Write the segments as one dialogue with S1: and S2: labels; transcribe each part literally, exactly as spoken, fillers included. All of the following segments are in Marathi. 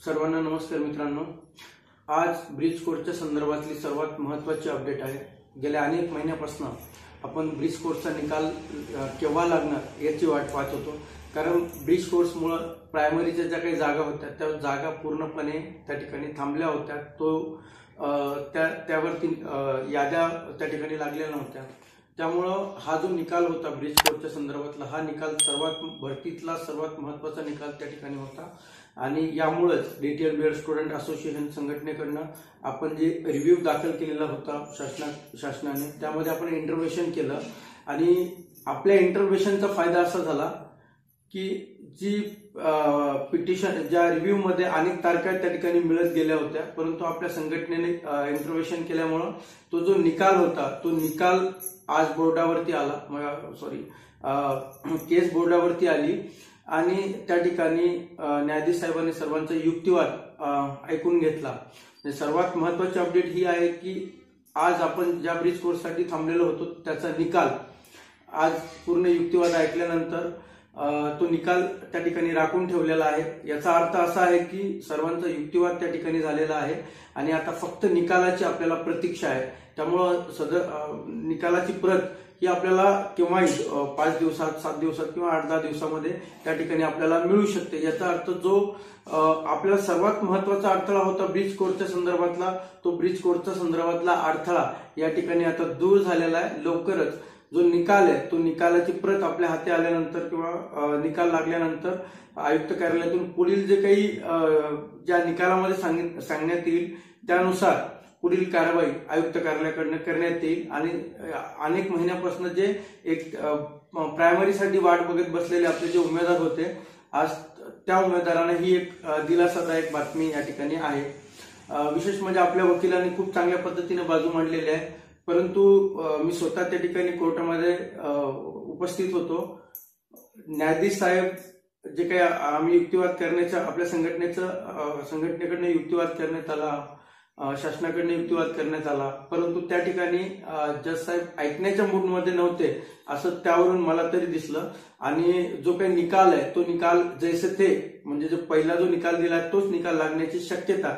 S1: सर्वांना नमस्कार मित्रांनो। आज ब्रिज कोर्सच्या संदर्भातली सर्वात महत्त्वाची अपडेट आहे। गेल्या अनेक महिन्यापासून आपण ब्रिज कोर्सचा निकाल केव्हा लागणार याची वाट पाहत होतो, कारण ब्रिज कोर्समुळे प्रायमरीच्या ज्या काही जागा होत्या त्या जागा पूर्णपणे त्या ठिकाणी थांबल्या होत्या। तो त्या त्यावरती याद्या त्या ठिकाणी लागलेल्या नव्हत्या। त्यामुळं हा जो निकाल होता ब्रिज कोर्सच्या संदर्भातला, हा निकाल सर्वात भरतीतला सर्वात महत्त्वाचा निकाल त्या ठिकाणी होता। आणि यामुळेच डीटीएल बीएड स्टुडंट असोसिएशन संघटनेकडनं आपण जे रिव्ह्यू दाखल केलेला होता शासना शासनाने त्यामध्ये आपण इंटरव्हेन्शन केलं आणि आपल्या इंटरव्हेन्शनचा फायदा असा झाला की जी पिटिशन ज्या रिव्ह्यू मध्ये अनेक तारखा त्या ठिकाणी मिळत गेल्या होत्या, परंतु आपल्या संघटनेने इंटरव्हेन्शन केल्यामुळे तो जो निकाल होता तो निकाल आज बोर्डावरती आला, सॉरी केस बोर्डावरती आली आणि त्या ठिकाणी न्यायाधीश साहेबांनी सर्वांचा युक्तिवाद ऐकून घेतला। सर्वात महत्त्वाची अपडेट ही आहे की आज आपण ज्या ब्रिज कोर्ससाठी थांबलेलो होतो त्याचा निकाल आज पूर्ण युक्तिवाद ऐकल्यानंतर तो निकाल त्या ठिकाणी राखून ठेवलेला आहे। याचा अर्थ असा आहे की सर्वांचा युक्तिवाद त्या ठिकाणी झालेला आहे आणि आता फक्त निकालाची आपल्याला प्रतीक्षा आहे। त्यामुळं सदर निकालाची प्रत ही आपल्याला केव्हाही पाच दिवसात, सात दिवसात किंवा आठ दहा दिवसामध्ये त्या ठिकाणी आपल्याला मिळू शकते। याचा अर्थ जो आपल्याला सर्वात महत्त्वाचा अडथळा होता ब्रिज कोर्सच्या संदर्भातला, तो ब्रिज कोर्सच्या संदर्भातला अडथळा या ठिकाणी आता दूर झालेला आहे। लवकरच जो निकाल आहे तो निकालाची प्रत आपल्या हाती आल्यानंतर किंवा निकाल लागल्यानंतर आयुक्त कार्यालयातून पुढील जे काही ज्या निकालामध्ये सांगण्यात येईल त्यानुसार पुढील कारवाई आयुक्त कार्यालयाकडून करण्यात येईल। आणि अनेक महिन्यापासून जे एक प्रायमरीसाठी वाट बघत बसलेले आपले जे उमेदवार होते, आज त्या उमेदवारांना ही एक दिलासादायक बातमी या ठिकाणी आहे। विशेष म्हणजे आपल्या वकिलांनी खूप चांगल्या पद्धतीने बाजू मांडलेली आहे, परंतु मी स्वतः त्या ठिकाणी कोर्टामध्ये उपस्थित होतो। न्यायाधीश साहेब जे काही आम्ही युक्तिवाद करण्याच्या आपल्या संघटनेचं संघटनेकडनं युक्तिवाद करण्यात आला, शासनाकडनं युक्तिवाद करण्यात आला, परंतु त्या ठिकाणी जज साहेब ऐकण्याच्या मूडमध्ये नव्हते असं त्यावरून मला तरी दिसलं। आणि जो काही निकाल आहे तो निकाल जैसे ते म्हणजे जो पहिला जो निकाल दिला तोच निकाल लागण्याची शक्यता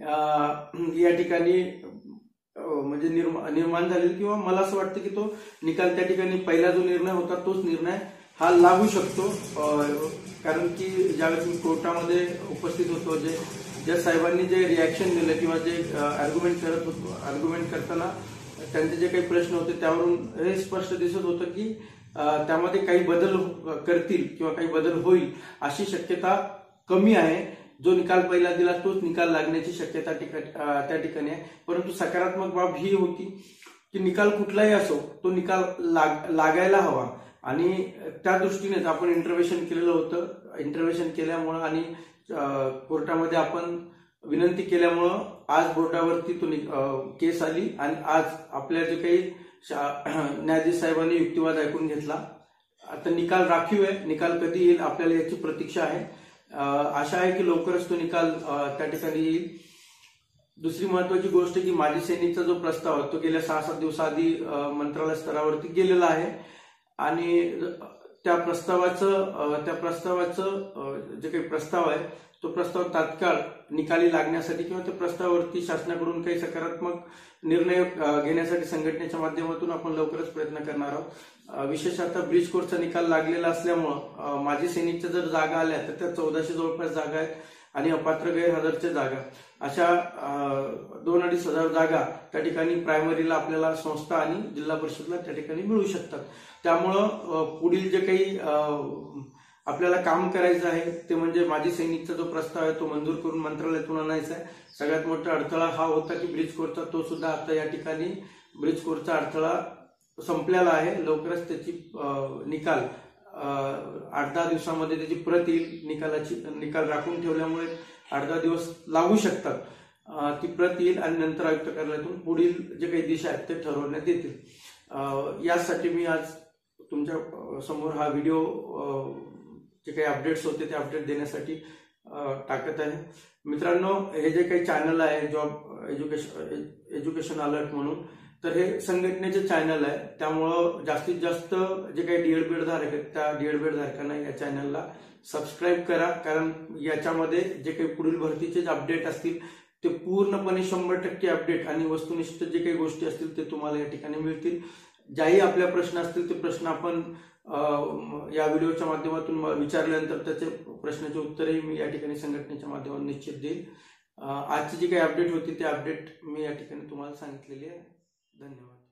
S1: या ठिकाणी म्हणजे निर्माण झालेली, किंवा मला असं वाटतं की तो निकाल त्या ठिकाणी पहिला जो निर्णय होता तोच निर्णय हा लागू शकतो। कारण की ज्यावेळेस मी कोर्टामध्ये उपस्थित होतो, जे जज साहेबांनी जे रिॲक्शन दिलं किंवा जे आर्ग्युमेंट करत होतो आर्ग्युमेंट करताना त्यांचे जे काही प्रश्न होते त्यावरून हे स्पष्ट दिसत होतं की त्यामध्ये काही बदल करतील किंवा काही बदल होईल अशी शक्यता कमी आहे। जो निकाल पहिला दिला तोच निकाल लागण्याची शक्यता त्या ठिकाणी आहे। परंतु सकारात्मक बाब ही होती की निकाल कुठलाही असो तो निकाल लाग लागायला हवा आणि त्या दृष्टीनेच आपण इंटरव्हेन्शन केलेलं होतं। इंटरव्हेन्शन केल्यामुळं आणि कोर्टामध्ये आपण विनंती केल्यामुळं आज बोर्डावरती तो केस आली आणि आज आपल्या जे काही न्यायाधीश साहेबांनी युक्तिवाद ऐकून घेतला। आता निकाल राखीव आहे, निकाल कधी येईल आपल्याला याची प्रतीक्षा आहे। आशा आहे की लवकरच तो निकाल त्या ठिकाणी येईल। दुसरी महत्वाची गोष्ट की माजी सैनिकचा जो प्रस्ताव आहे तो गेल्या सहा सात दिवसाआधी मंत्रालय स्तरावरती गेलेला आहे आणि त्या प्रस्तावाचं त्या प्रस्तावाचं जे काही प्रस्ताव आहे तो प्रस्ताव तात्काळ निकाली लागण्यासाठी किंवा त्या प्रस्तावावरती शासनाकडून काही सकारात्मक निर्णय घेण्यासाठी संघटनेच्या माध्यमातून आपण लवकरच प्रयत्न करणार आहोत। विशेष आता ब्रिज कोर्सचा निकाल लागलेला असल्यामुळं माजी सैनिकच्या जर जागा आल्या तर त्या चौदाशे जवळपास जागा आहेत आणि अपात्र गैरहजरच्या जागा अशा दोन अडीच हजार जागा त्या ठिकाणी प्रायमरीला आपल्याला संस्था आणि जिल्हा परिषदला त्या ठिकाणी मिळू शकतात। त्यामुळं पुढील जे काही आपल्याला काम करायचं आहे ते म्हणजे माजी सैनिकचा जो प्रस्ताव आहे तो मंजूर करून मंत्रालयातून आणायचा आहे। सगळ्यात मोठा अडथळा हा होता की ब्रिज कोर्सचा, तो सुद्धा आता या ठिकाणी ब्रिज कोर्सचा अडथळा संपलेला आहे। लवकरच त्याची निकाल आठ दहा दिवसामध्ये त्याची प्रत येईल। निकालाची निकाल राखून ठेवल्यामुळे आठ दहा दिवस लागू शकतात, ती प्रत येईल आणि नंतर आयुक्त कार्यालयातून पुढील जे काही दिशा आहेत ते ठरवण्यात येतील। यासाठी मी आज तुमच्या समोर हा व्हिडिओ जे काही अपडेट्स होते ते अपडेट देण्यासाठी टाकत आहे। मित्रांनो, हे जे काही चॅनल आहे जॉब एज्युकेशन एज्युकेशन अलर्ट म्हणून, तर हे संघटनेचे चॅनल आहे, त्यामुळं जास्तीत जास्त जे काही डीएड बीएड धारक आहेत त्या डीएड बीएड धारकांना या चॅनलला सबस्क्राईब करा, कारण याच्यामध्ये जे काही पुढील भरतीचे अपडेट असतील ते पूर्णपणे शंभर टक्के अपडेट आणि वस्तुनिष्ठ जे काही गोष्टी असतील ते तुम्हाला या ठिकाणी मिळतील. ज्याही आपल्या प्रश्न असतील ते प्रश्न आपण या व्हिडिओच्या माध्यमातून विचारल्यानंतर त्याचे प्रश्नाचे उत्तरही मी या ठिकाणी संघटनेच्या माध्यमातून निश्चित देईल. आजची जी काही अपडेट होती ते अपडेट मी या ठिकाणी तुम्हाला सांगितलेली आहे. धन्यवाद.